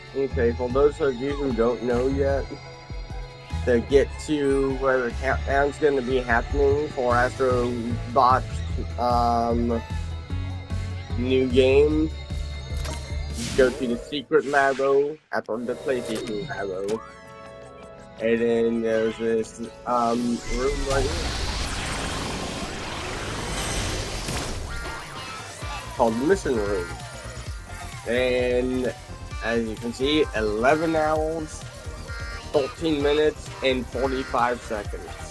Okay, for those of you who don't know yet, to get to where the countdown's going to be happening for Astrobot new game, go to the secret Labo after the PlayStation Labo. And then there's this room right here called the Mission Room. And as you can see, 11 hours, 14 minutes, and 45 seconds.